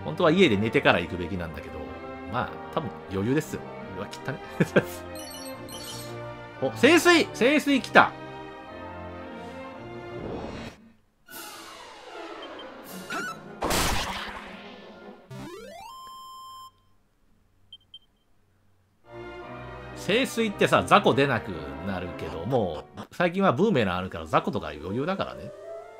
本当は家で寝てから行くべきなんだけど、まあ、多分余裕ですよ。うわ、切ったね。お、聖水聖水来た。聖水ってさ、雑魚出なくなるけど、もう、最近はブーメランあるから雑魚とか余裕だからね。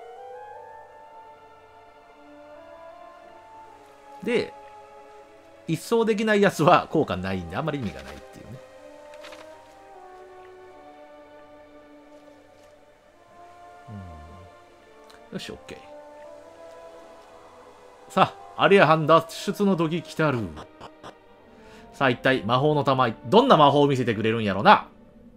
で、一層できないやつは効果ないんで、あんまり意味がないっていうね。よし、OK。さあ、アリアハン脱出の時来たる。さあ、一体魔法の玉、どんな魔法を見せてくれるんやろな。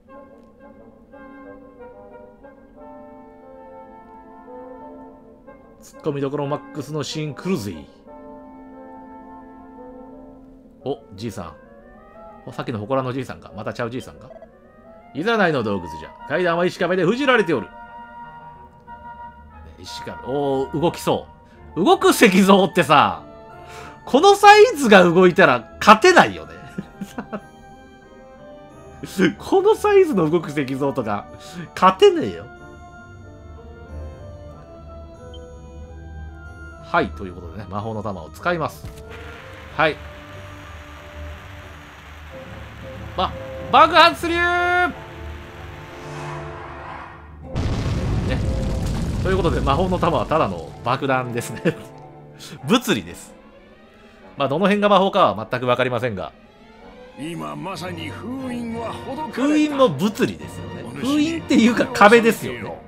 ツッコミどころマックスのシーン来るぜ。お、じいさん。お、さっきの祠のじいさんか。またちゃうじいさんか。いざないの洞窟じゃ。階段は石壁で封じられておる。石壁。おー、動きそう。動く石像ってさ、このサイズが動いたら勝てないよね。このサイズの動く石像とか、勝てねえよ。はい、ということでね、魔法の玉を使います。はい。爆発流ね。ということで、魔法の玉はただの爆弾ですね。物理です。まあ、どの辺が魔法かは全く分かりませんが。 今まさに封印はほどかれた。 封印も物理ですよね。封印っていうか壁ですよね。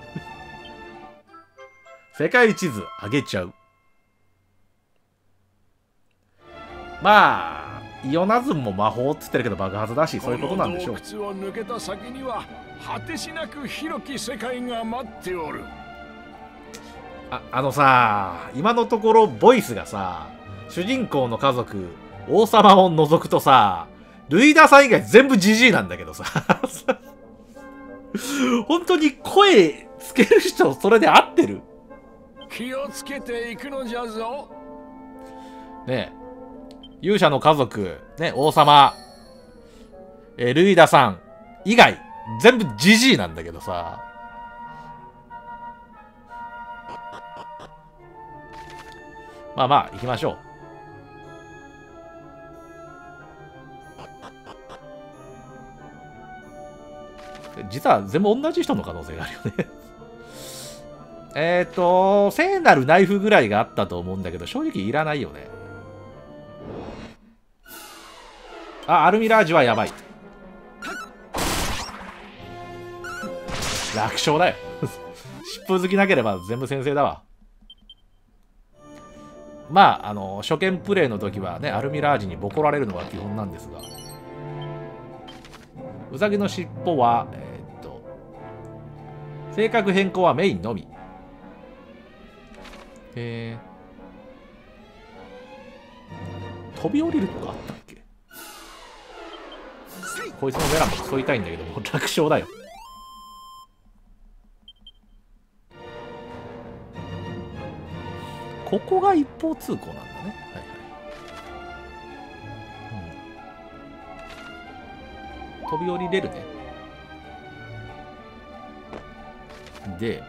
世界地図上げちゃう。まあ、イオナズムも魔法っつってるけど爆発だし、そういうことなんでしょう。 この洞窟を抜けた先には果てしなく広き世界が待っておる。 あのさ、今のところボイスがさ、主人公の家族、王様を除くとさ、ルイダさん以外全部ジジイなんだけどさ。本当に声つける人それで合ってる？ 気をつけていくのじゃぞ。 ねえ。勇者の家族、ね、王様、ルイダさん以外、全部ジジイなんだけどさ。まあまあ、行きましょう。実は全部同じ人の可能性があるよね。聖なるナイフぐらいがあったと思うんだけど、正直いらないよね。あ、アルミラージュはやばい。楽勝だよ。疾風好きなければ全部先生だわ。まあ、初見プレイの時はね、アルミラージュにボコられるのが基本なんですが。ウサギの尻尾は、性格変更はメインのみ。飛び降りるとかあったっけ？こいつのメラも競いたいんだけど、もう楽勝だよ。ここが一方通行なんだね。はいはい。飛び降りれるね。で、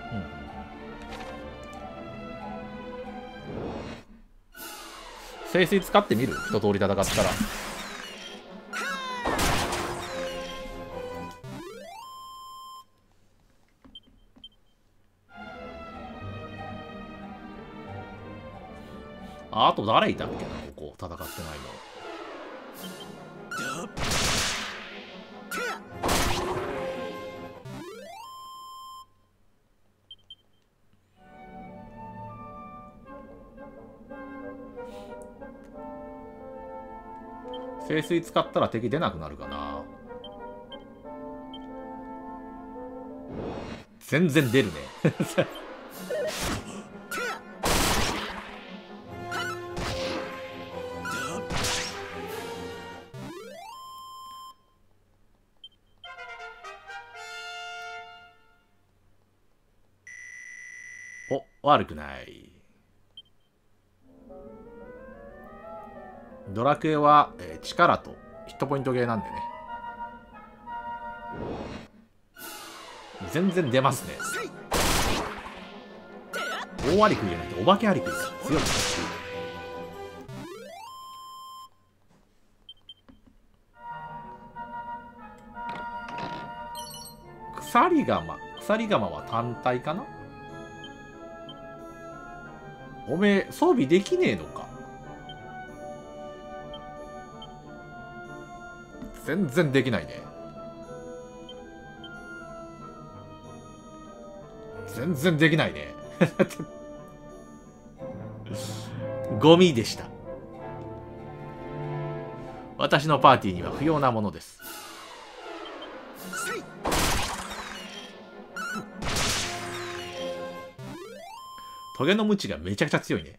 聖水使ってみる？一通り戦ったら。あと誰いたっけな、ここ戦ってないの。聖水使ったら敵出なくなるかな。全然出るね。お、悪くない。 ドラクエは、力とヒットポイントゲーなんでね。全然出ますね。大アリクイじゃなくてお化けアリクイが強い。鎖鎌は単体かな。おめえ装備できねえのか。全然できないね。全然できないね。ゴミでした。私のパーティーには不要なものです。トゲのムチがめちゃくちゃ強いね。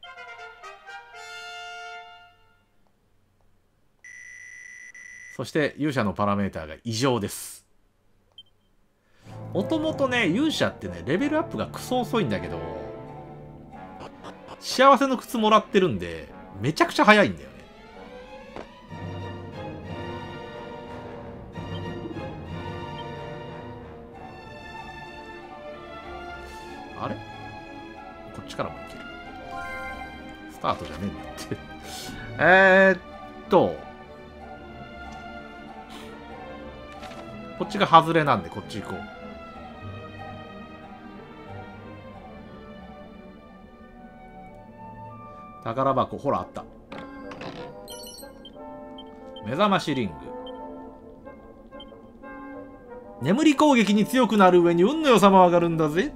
そして勇者のパラメーターが異常です。もともとね、勇者ってね、レベルアップがクソ遅いんだけど、幸せの靴もらってるんで、めちゃくちゃ早いんだよね。あれこっちからもいける。スタートじゃねえんだって。こっちが外れなんで、こっち行こう。宝箱、ほらあった。目覚ましリング。眠り攻撃に強くなる上に運の良さも上がるんだぜ。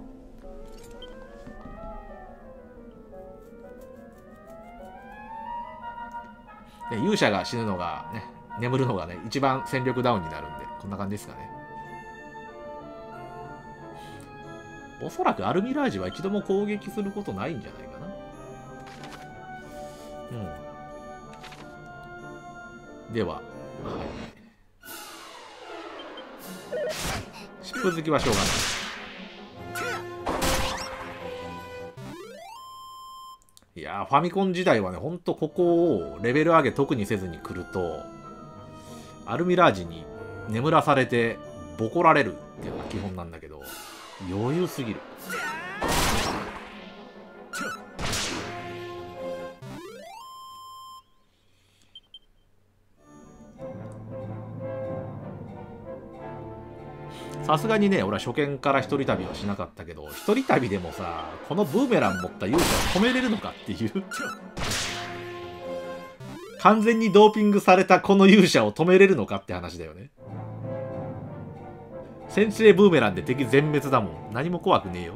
勇者が死ぬのがね、眠るのがね、一番戦力ダウンになるんで、こんな感じですかね。おそらくアルミラージは一度も攻撃することないんじゃないかな。うん。では、はい。疾風好きはしょうがない。いやー、ファミコン時代はね、ほんとここをレベル上げ特にせずに来ると、アルミラージに眠らされてボコられるっていうのが基本なんだけど、余裕すぎる。さすがにね、俺は初見から一人旅はしなかったけど、一人旅でもさ、このブーメラン持った勇者を止めれるのかっていう。完全にドーピングされたこの勇者を止めれるのかって話だよね。先制ブーメランで敵全滅だもん。何も怖くねえよ。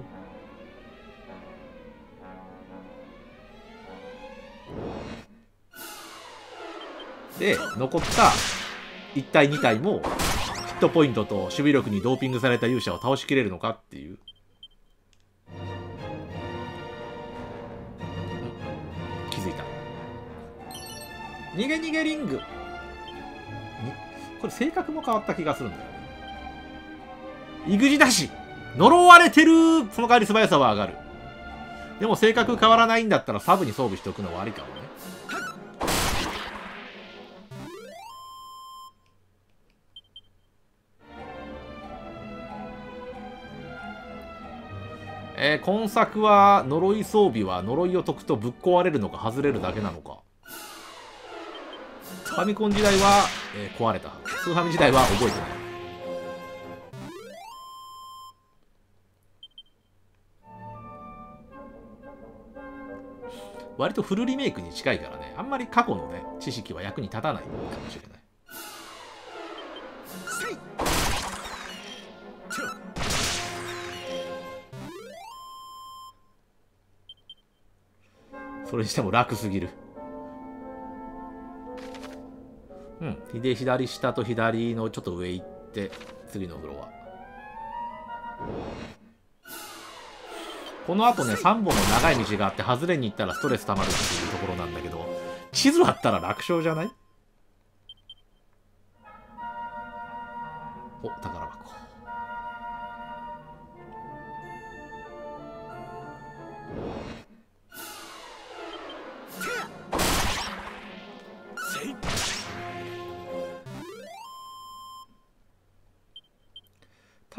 で、残った1体2体もヒットポイントと守備力にドーピングされた勇者を倒しきれるのかっていう。気づいた。逃げ逃げリング。これ性格も変わった気がするんだよね。イグジだし呪われてる。その代わり素早さは上がる。でも性格変わらないんだったらサブに装備しておくのはありかもね。今作は呪い装備は呪いを解くとぶっ壊れるのか外れるだけなのか。ファミコン時代は、壊れた。スーファミ時代は覚えてない。割とフルリメイクに近いからね、あんまり過去のね、知識は役に立たないかもしれない。それにしても楽すぎる。うん。で、左下と左のちょっと上行って、次のフロア。この後ね、3本の長い道があって、外れに行ったらストレス溜まるっていうところなんだけど、地図あったら楽勝じゃない？お、宝箱。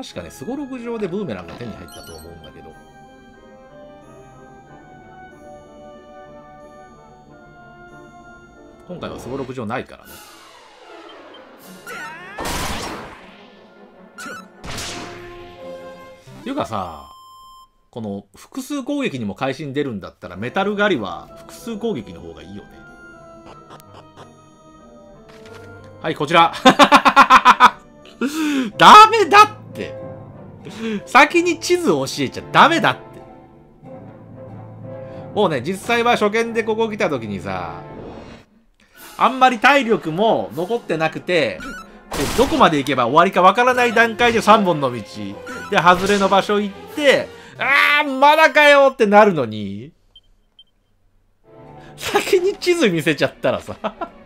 確かねスゴロク上でブーメランが手に入ったと思うんだけど、今回はスゴロク上ないからね。っていうかさ、この複数攻撃にも会心出るんだったらメタル狩りは複数攻撃の方がいいよね。はい、こちらダメだって、先に地図を教えちゃダメだって。もうね、実際は初見でここ来た時にさ、あんまり体力も残ってなくて、どこまで行けば終わりかわからない段階で3本の道で外れの場所行って、あーまだかよってなるのに、先に地図見せちゃったらさ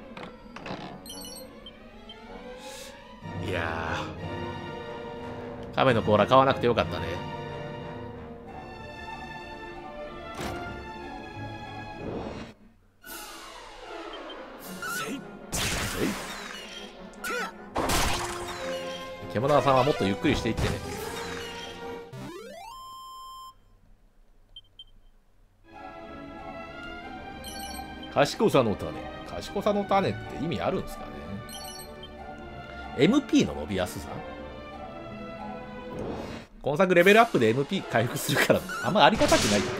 いやー、亀の甲羅買わなくてよかったね。獣さんはもっとゆっくりしていってね。賢さの種。賢さの種って意味あるんですかね。 MP の伸びやすさ。今作レベルアップで MP 回復するからあんまありがたくないっていう。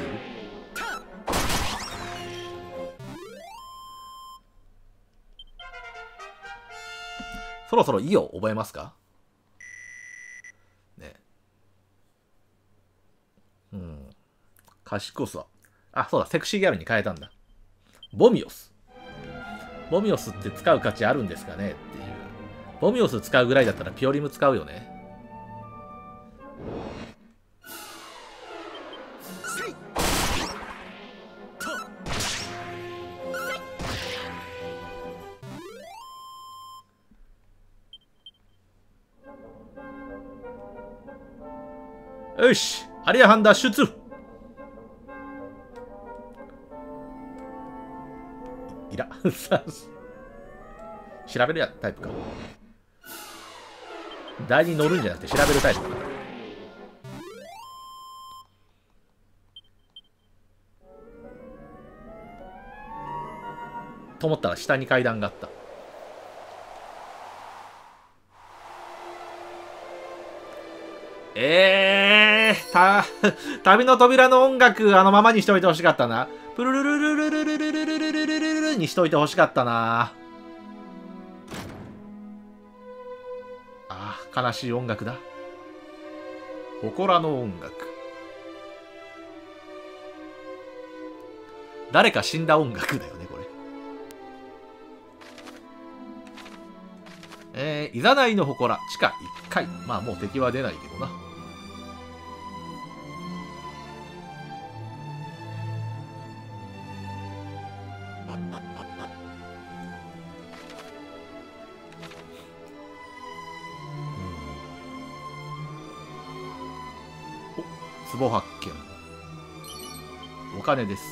そろそろ意を覚えますかね。うん。賢さ。あ、そうだ、セクシーギャルに変えたんだ。ボミオス。ボミオスって使う価値あるんですかねっていう。ボミオス使うぐらいだったらピオリム使うよね。よし、アリアハン脱出。いら調べるタイプか。台に乗るんじゃなくて調べるタイプか。と思ったら下に階段があった。旅の扉の音楽あのままにしといてほしかったな。プルルルルルルルルルルルルルルルにしといてほしかったな。ああ、悲しい音楽だ。祠の音楽。誰か死んだ音楽だよね、これ。いざないの祠、地下1階。まあもう敵は出ないけどな。壺発見。お金です。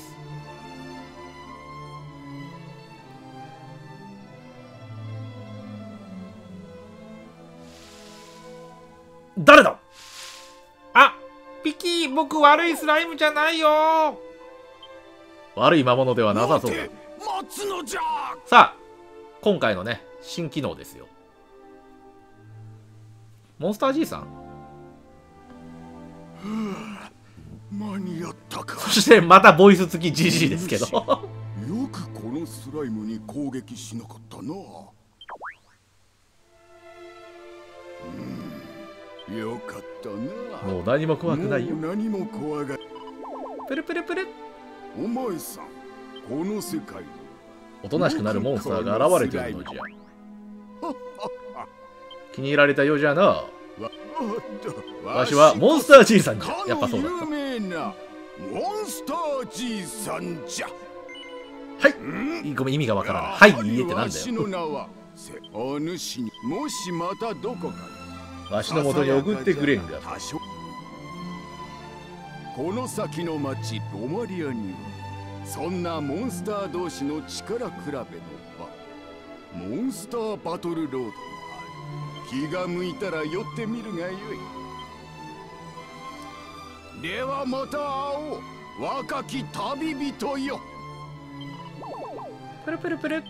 誰だ。あ、ピキー、僕悪いスライムじゃないよ。悪い魔物ではなさそうだ。さあ、今回のね、新機能ですよ。モンスター G さん。 間に合ったか。 そしてまたボイス付き GG ですけどよくこのスライムに攻撃しなかったな。よかったな。 もう何も怖くないよ。 何も怖が。 プルプルプル。 お前さん、この世界におとなしくなるモンスターが現れているのじゃ。気に入られたようじゃな。わしはモンスター G さんじゃ。やっぱそうだった。 有名なモンスター G さんじゃ。 はい。ごめん、意味がわからない。はい、いいえってなんだよ。 わしの名はお主にもしまたどこかわしの元に送ってくれんが。 この先の町ロマリアにはそんなモンスター同士の力比べの場、モンスターバトルロードがある。気が向いたら寄ってみるがよい。 ではまた会おう、若き旅人よ。 プルプルプル。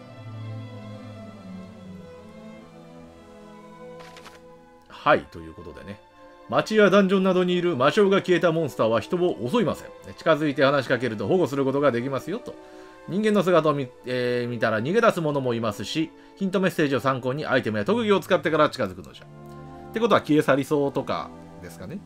はい、ということでね。街やダンジョンなどにいる魔性が消えたモンスターは人を襲いません。近づいて話しかけると保護することができますよと。人間の姿を見たら逃げ出す者もいますし、ヒントメッセージを参考にアイテムや特技を使ってから近づくのじゃ。ってことは消え去りそうとかですかね。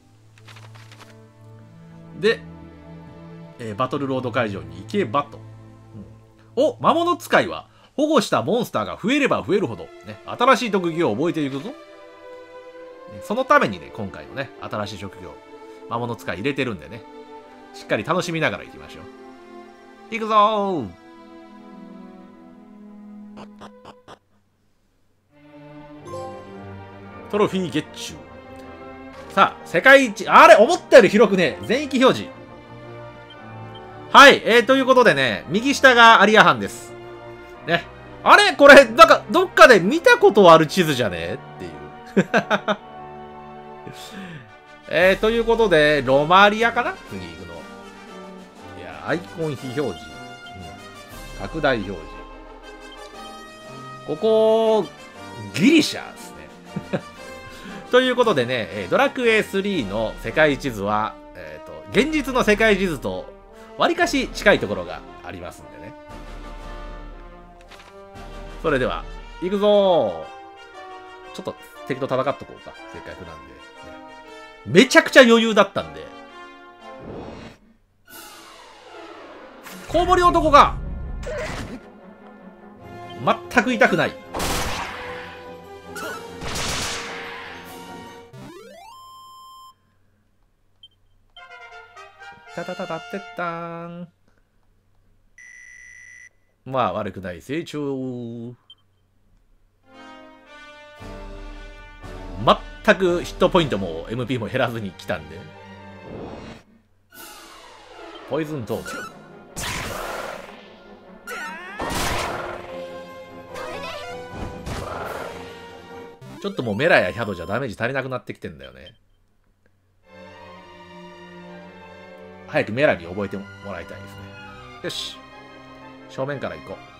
で、バトルロード会場に行けばと。お、魔物使いは保護したモンスターが増えれば増えるほど、ね、新しい特技を覚えていくぞ。そのためにね、今回のね、新しい職業、魔物使い入れてるんでね、しっかり楽しみながら行きましょう。行くぞー。トロフィーゲッチュー。さあ、世界一、あれ思ったより広くね、全域表示。はい、ということでね、右下がアリアハンです。ね。あれこれ、なんか、どっかで見たことある地図じゃねっていう。ということで、ロマリアかな次行くの。いや、アイコン非表示。拡大表示。ここ、ギリシャですね。ということでね、ドラクエ3の世界地図は、現実の世界地図と、わりかし近いところがありますんでね。それでは、行くぞー。ちょっと敵と戦っとこうか。せっかくなんで、ね。めちゃくちゃ余裕だったんで。コウモリ男が全く痛くない。タタタタってったーん。まあ悪くない成長。全くヒットポイントも MP も減らずに来たんで。ポイズントーク。ちょっともうメラやヒャドじゃダメージ足りなくなってきてんだよね。早くメラに覚えてもらいたいですね。よし。正面から行こう。